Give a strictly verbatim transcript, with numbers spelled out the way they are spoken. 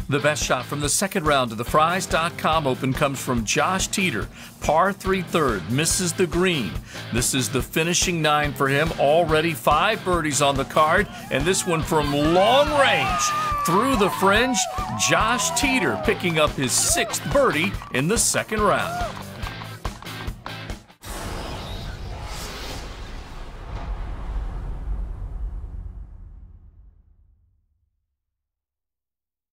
The best shot from the second round of the Fries dot com Open comes from Josh Teater. Par three third, misses the green. This is the finishing nine for him. Already five birdies on the card, and this one from long range. Through the fringe, Josh Teater picking up his sixth birdie in the second round.